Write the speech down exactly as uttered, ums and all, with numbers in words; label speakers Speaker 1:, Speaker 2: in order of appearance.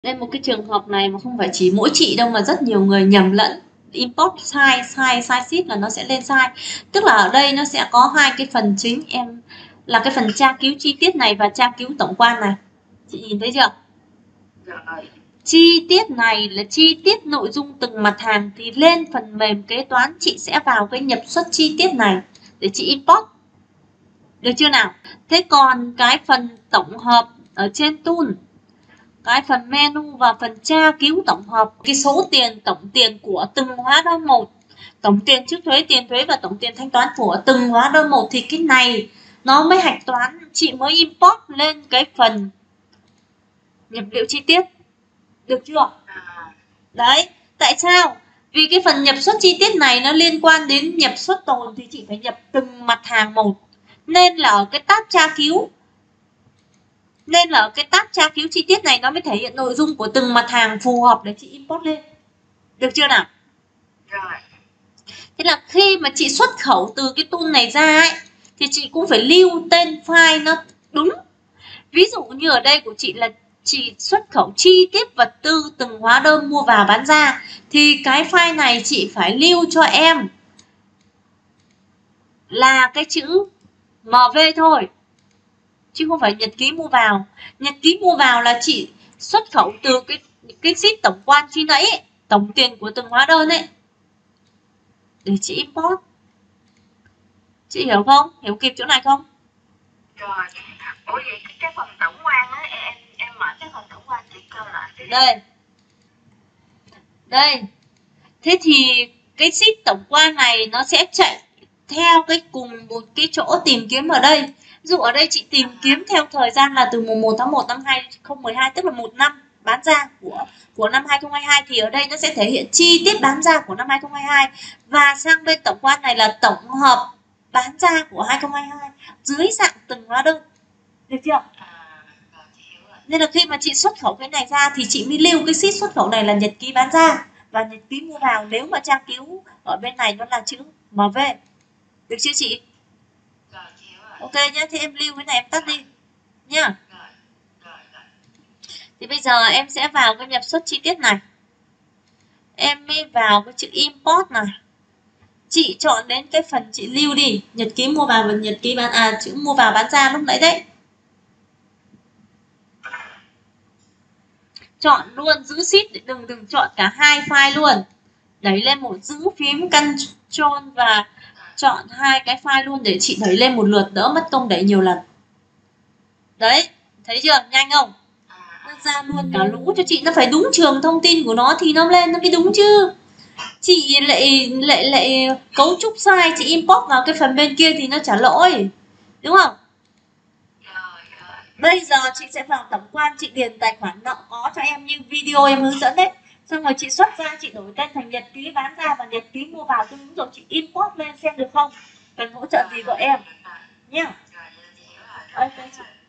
Speaker 1: Đây một cái trường hợp này mà không phải chỉ mỗi chị đâu mà rất nhiều người nhầm lẫn import sai sai sai ship là nó sẽ lên sai. Tức là ở đây nó sẽ có hai cái phần chính em là cái phần tra cứu chi tiết này và tra cứu tổng quan này. Chị nhìn thấy chưa? Chi tiết này là chi tiết nội dung từng mặt hàng thì lên phần mềm kế toán chị sẽ vào cái nhập xuất chi tiết này để chị import. Được chưa nào? Thế còn cái phần tổng hợp ở trên tool, cái phần menu và phần tra cứu tổng hợp, cái số tiền tổng tiền của từng hóa đơn một, tổng tiền trước thuế, tiền thuế và tổng tiền thanh toán của từng hóa đơn một thì cái này nó mới hạch toán, chị mới import lên cái phần nhập liệu chi tiết. Được chưa? Đấy, tại sao? Vì cái phần nhập xuất chi tiết này nó liên quan đến nhập xuất tồn thì chị phải nhập từng mặt hàng một. Nên là ở cái tab tra cứu Nên là ở cái tab tra cứu chi tiết này nó mới thể hiện nội dung của từng mặt hàng phù hợp để chị import lên. Được chưa nào?
Speaker 2: Rồi.
Speaker 1: Thế là khi mà chị xuất khẩu từ cái tool này ra ấy, thì chị cũng phải lưu tên file nó đúng. Ví dụ như ở đây của chị là chị xuất khẩu chi tiết vật tư từng hóa đơn mua vào bán ra, thì cái file này chị phải lưu cho em là cái chữ em vê thôi, chứ không phải nhật ký mua vào. Nhật ký mua vào là chị xuất khẩu từ cái cái sheet tổng quan khi nãy ấy, tổng tiền của từng hóa đơn ấy, để chị import. Chị hiểu không? Hiểu kịp chỗ này không?
Speaker 2: Rồi. Ủa vậy cái phần tổng quan á, em em mở cái phần tổng quan chị cơ lại.
Speaker 1: Đây. Đây. Thế thì cái sheet tổng quan này nó sẽ chạy theo cái cùng một cái chỗ tìm kiếm ở đây. Ví dụ ở đây chị tìm kiếm theo thời gian là từ mùng một tháng một năm hai không một hai, tức là một năm bán ra của của năm hai không hai hai, thì ở đây nó sẽ thể hiện chi tiết bán ra của năm hai không hai hai, và sang bên tổng quan này là tổng hợp bán ra của hai không hai hai dưới dạng từng hóa đơn. Được chưa? Nên là khi mà chị xuất khẩu cái này ra thì chị mới lưu cái sheet xuất khẩu này là nhật ký bán ra và nhật ký mua vào, nếu mà tra cứu ở bên này nó là chữ em vê. Được chưa chị? Ok nhé, thì em lưu cái này em tắt đi nhá. Thì bây giờ em sẽ vào cái nhập xuất chi tiết này, em mới vào cái chữ import này, chị chọn đến cái phần chị lưu đi, nhật ký mua vào và nhật ký bán à chữ mua vào bán ra lúc nãy đấy. Chọn luôn giữ sheet, đừng đừng chọn cả hai file luôn. Đẩy lên một, giữ phím Ctrl và chọn hai cái file luôn để chị đẩy lên một lượt, đỡ mất công đẩy nhiều lần. Đấy, thấy chưa? Nhanh không? Nó ra luôn cả lũ cho chị, nó phải đúng trường thông tin của nó thì nó lên nó mới đúng chứ. Chị lại lại lại cấu trúc sai, chị import vào cái phần bên kia thì nó trả lỗi. Đúng không? Bây giờ chị sẽ vào tổng quan, chị điền tài khoản nợ có cho em như video em hướng dẫn đấy. Xong rồi chị xuất ra, chị đổi tên thành nhật ký bán ra và nhật ký mua vào, đúng rồi chị import lên xem được không? Cần hỗ trợ gì của em nhé. Ok chị.